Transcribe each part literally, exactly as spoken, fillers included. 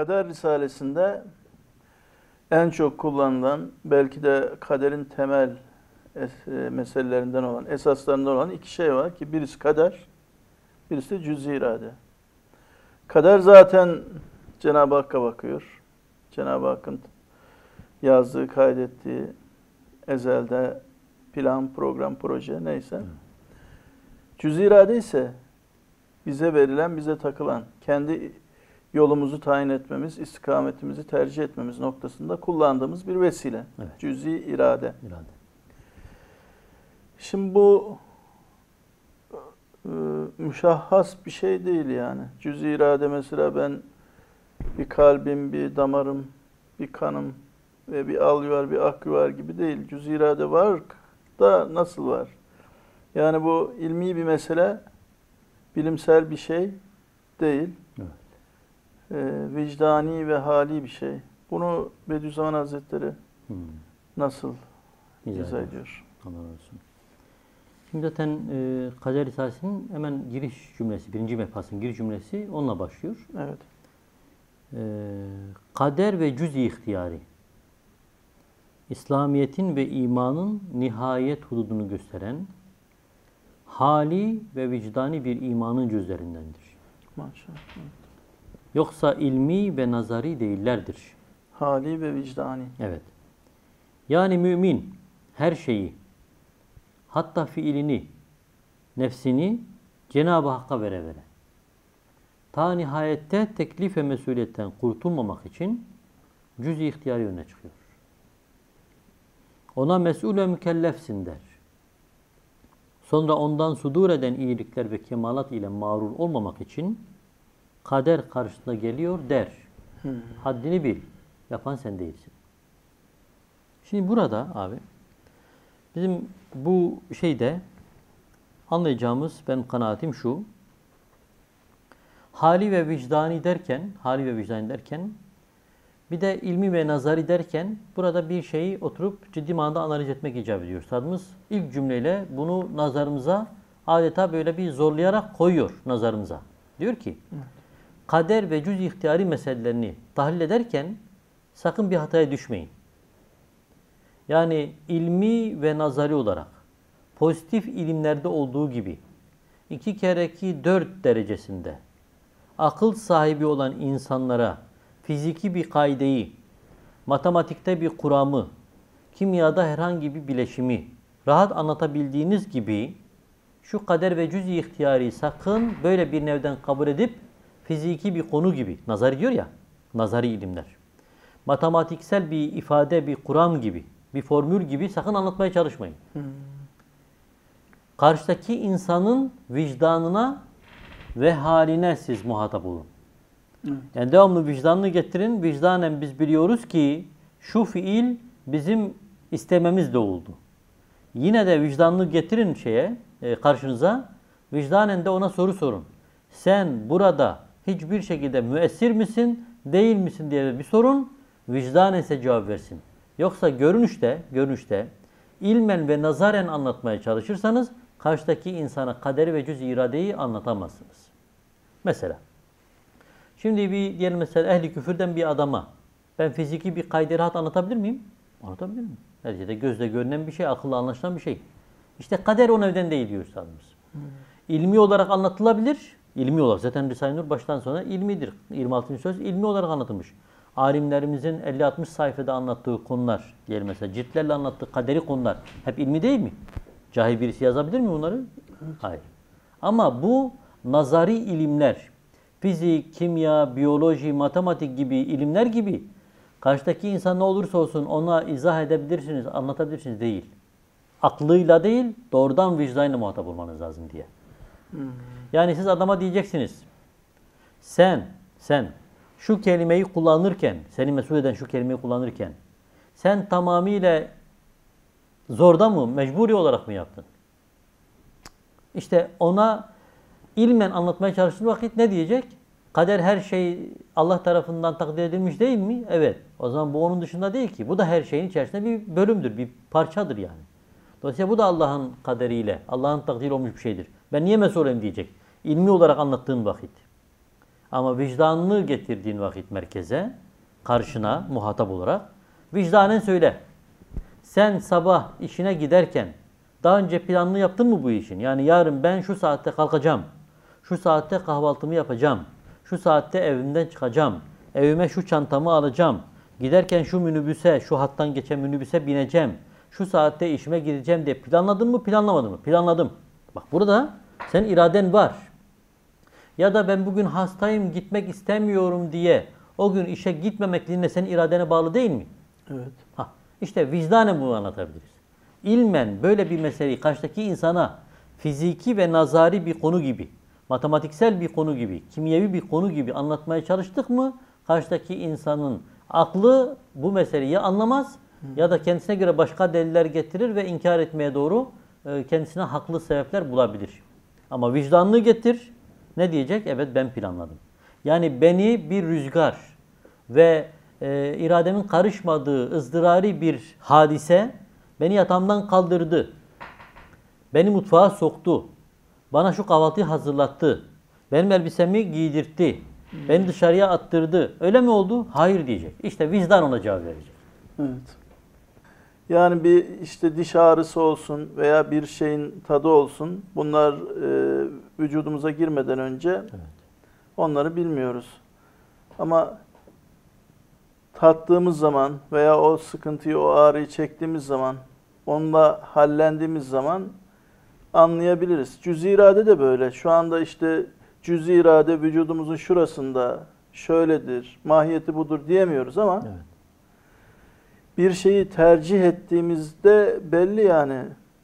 Kader Risalesi'nde en çok kullanılan, belki de kaderin temel es- meselelerinden olan, esaslarından olan iki şey var ki birisi kader, birisi de cüz-i irade. Kader zaten Cenab-ı Hakk'a bakıyor. Cenab-ı Hakk'ın yazdığı, kaydettiği ezelde plan, program, proje neyse. Cüz-i irade ise bize verilen, bize takılan, kendi yolumuzu tayin etmemiz, istikametimizi tercih etmemiz noktasında kullandığımız bir vesile. Evet. Cüz-i irade. İrade. Şimdi bu e, müşahhas bir şey değil yani. Cüz-i irade mesela ben bir kalbim, bir damarım, bir kanım ve bir alüvar, bir akyuvar gibi değil. Cüz-i irade var da nasıl var? Yani bu ilmi bir mesele, bilimsel bir şey değil. Evet. E, vicdani ve hali bir şey. Bunu Bediüzzaman Hazretleri Hmm. nasıl İzah izah ediyor. ediyor? Allah razı olsun. Şimdi zaten e, Kader Risalesi'nin hemen giriş cümlesi, birinci mefasının giriş cümlesi onunla başlıyor. Evet. E, kader ve cüz-i ihtiyari, İslamiyet'in ve imanın nihayet hududunu gösteren hali ve vicdani bir imanın cüzlerindendir. Maşallah. Yoksa ilmi ve nazari değillerdir. Hali ve vicdani. Evet. Yani mümin her şeyi, hatta fiilini, nefsini Cenab-ı Hakk'a vere vere, ta nihayette teklif ve mesuliyetten kurtulmamak için cüz-i ihtiyari önüne çıkıyor. Ona mesul ve mükellefsin der. Sonra ondan sudur eden iyilikler ve kemalat ile mağrur olmamak için kader karşısına geliyor der. Hmm. Haddini bil. Yapan sen değilsin. Şimdi burada abi bizim bu şeyde anlayacağımız ben kanaatim şu. Hali ve vicdani derken, hali ve vicdani derken bir de ilmi ve nazari derken burada bir şeyi oturup ciddi manada analiz etmek icap ediyor. Üstadımız ilk cümleyle bunu nazarımıza adeta böyle bir zorlayarak koyuyor nazarımıza. Diyor ki kader ve cüz ihtiyari meselelerini tahlil ederken sakın bir hataya düşmeyin. Yani ilmi ve nazari olarak pozitif ilimlerde olduğu gibi iki kere iki dört derecesinde akıl sahibi olan insanlara fiziki bir kaideyi, matematikte bir kuramı, kimyada herhangi bir bileşimi rahat anlatabildiğiniz gibi şu kader ve cüz-i ihtiyari sakın böyle bir nevden kabul edip fiziki bir konu gibi, nazari diyor ya, nazari ilimler, matematiksel bir ifade, bir kuram gibi, bir formül gibi sakın anlatmaya çalışmayın. Hmm. Karşıdaki insanın vicdanına ve haline siz muhatap olun. Hmm. Yani devamlı vicdanını getirin. Vicdanen biz biliyoruz ki şu fiil bizim istememizle oldu. Yine de vicdanını getirin şeye, karşınıza. Vicdanen de ona soru sorun. Sen burada hiçbir şekilde müessir misin, değil misin diye bir sorun. Vicdanen ise cevap versin. Yoksa görünüşte, görünüşte ilmen ve nazaren anlatmaya çalışırsanız karşıdaki insana kaderi ve cüz-i iradeyi anlatamazsınız. Mesela şimdi bir diyelim mesela ehli küfürden bir adama ben fiziki bir kaydı rahat anlatabilir miyim? Anlatabilir miyim? Neticede gözle görünen bir şey, akılla anlaşılan bir şey. İşte kader o nevden değil diyor üstadımız. Hmm. İlmi olarak anlatılabilir. İlmi olarak zaten Risale-i Nur baştan sona ilmidir. yirmi altıncı söz ilmi olarak anlatılmış. Alimlerimizin elli altmış sayfada anlattığı konular, diyelim mesela ciltlerle anlattığı kaderi konular hep ilmi değil mi? Cahil birisi yazabilir mi bunları? Evet. Hayır. Ama bu nazari ilimler, fizik, kimya, biyoloji, matematik gibi ilimler gibi karşıdaki insan ne olursa olsun ona izah edebilirsiniz, anlatabilirsiniz değil. Aklıyla değil, doğrudan vicdanla muhatap olmanız lazım diye. Hmm. Yani siz adama diyeceksiniz, sen, sen şu kelimeyi kullanırken, seni mesul eden şu kelimeyi kullanırken, sen tamamıyla zorda mı, mecburi olarak mı yaptın? İşte ona ilmen anlatmaya çalıştığı vakit ne diyecek? Kader her şey Allah tarafından takdir edilmiş değil mi? Evet. O zaman bu onun dışında değil ki. Bu da her şeyin içerisinde bir bölümdür, bir parçadır yani. Dolayısıyla bu da Allah'ın kaderiyle, Allah'ın takdiri olmuş bir şeydir. Ben niye mesul olayım diyecek. İlmi olarak anlattığın vakit. Ama vicdanını getirdiğin vakit merkeze, karşına muhatap olarak vicdanen söyle. Sen sabah işine giderken daha önce planını yaptın mı bu işin? Yani yarın ben şu saatte kalkacağım. Şu saatte kahvaltımı yapacağım. Şu saatte evimden çıkacağım. Evime şu çantamı alacağım. Giderken şu minibüse, şu hattan geçen minibüse bineceğim. Şu saatte işime gideceğim diye planladın mı, planlamadın mı? Planladım. Bak burada senin iraden var. Ya da ben bugün hastayım, gitmek istemiyorum diye o gün işe gitmemekliğinde senin iradene bağlı değil mi? Evet. Ha, işte vicdanen bunu anlatabiliriz. İlmen böyle bir meseleyi karşıdaki insana fiziki ve nazari bir konu gibi, matematiksel bir konu gibi, kimyevi bir konu gibi anlatmaya çalıştık mı, karşıdaki insanın aklı bu meseleyi anlamaz Hı. ya da kendisine göre başka deliller getirir ve inkar etmeye doğru kendisine haklı sebepler bulabilir. Ama vicdanını getir, ne diyecek? Evet, ben planladım. Yani beni bir rüzgar ve e, irademin karışmadığı ızdırari bir hadise beni yatağımdan kaldırdı. Beni mutfağa soktu. Bana şu kahvaltıyı hazırlattı. Benim elbisemi giydirtti. Hmm. Beni dışarıya attırdı. Öyle mi oldu? Hayır diyecek. İşte vicdan ona cevap verecek. Evet. Yani bir işte diş ağrısı olsun veya bir şeyin tadı olsun. Bunlar e, vücudumuza girmeden önce evet. onları bilmiyoruz. Ama tattığımız zaman veya o sıkıntıyı, o ağrıyı çektiğimiz zaman, onunla hallendiğimiz zaman anlayabiliriz. Cüz-i irade de böyle. Şu anda işte cüz-i irade vücudumuzun şurasında şöyledir, mahiyeti budur diyemiyoruz ama evet. bir şeyi tercih ettiğimizde belli yani.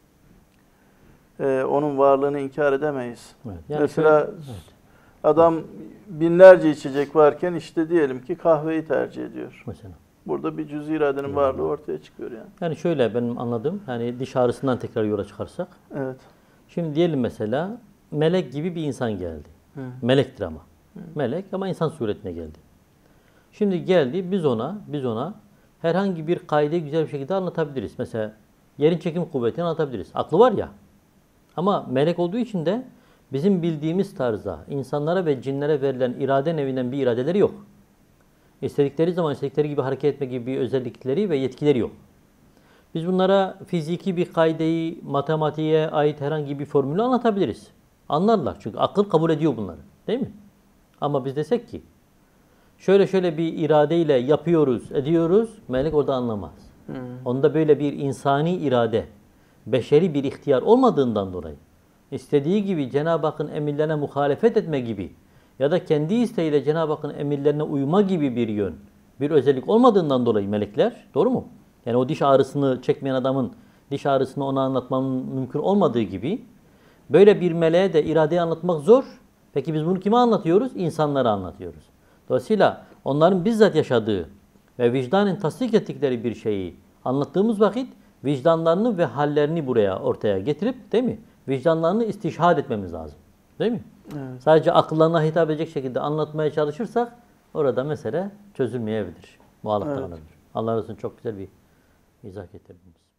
Ee, onun varlığını inkar edemeyiz. Evet. Yani Mesela şöyle, evet. adam binlerce içecek varken işte diyelim ki kahveyi tercih ediyor. Mesela. Burada bir cüz-i iradenin evet. varlığı ortaya çıkıyor yani. Yani şöyle benim anladığım, yani diş ağrısından tekrar yola çıkarsak. Evet. Şimdi diyelim mesela melek gibi bir insan geldi. Hı. Melektir ama. Hı. Melek ama insan suretine geldi. Şimdi geldi, biz ona, biz ona herhangi bir kaideyi güzel bir şekilde anlatabiliriz. Mesela yerin çekim kuvvetini anlatabiliriz. Aklı var ya. Ama melek olduğu için de bizim bildiğimiz tarzda insanlara ve cinlere verilen irade nevinden bir iradeleri yok. İstedikleri zaman istedikleri gibi hareket etme gibi bir özellikleri ve yetkileri yok. Biz bunlara fiziki bir kaideyi, matematiğe ait herhangi bir formülü anlatabiliriz. Anlarlar çünkü akıl kabul ediyor bunları. Değil mi? Ama biz desek ki şöyle şöyle bir iradeyle yapıyoruz, ediyoruz, melek orada anlamaz. Hmm. Onda böyle bir insani irade, beşeri bir ihtiyar olmadığından dolayı istediği gibi Cenab-ı Hakk'ın emirlerine muhalefet etme gibi ya da kendi isteğiyle Cenab-ı Hakk'ın emirlerine uyma gibi bir yön, bir özellik olmadığından dolayı melekler, doğru mu? Yani o diş ağrısını çekmeyen adamın diş ağrısını ona anlatmanın mümkün olmadığı gibi böyle bir meleğe de iradeyi anlatmak zor. Peki biz bunu kime anlatıyoruz? İnsanlara anlatıyoruz. Dolayısıyla onların bizzat yaşadığı ve vicdanen tasdik ettikleri bir şeyi anlattığımız vakit vicdanlarını ve hallerini buraya ortaya getirip, değil mi? Vicdanlarını istişhad etmemiz lazım. Değil mi? Evet. Sadece akıllarına hitap edecek şekilde anlatmaya çalışırsak orada mesele çözülmeyebilir. Muallak evet. kalabilir. Allah razı olsun, çok güzel bir izah getirdiniz.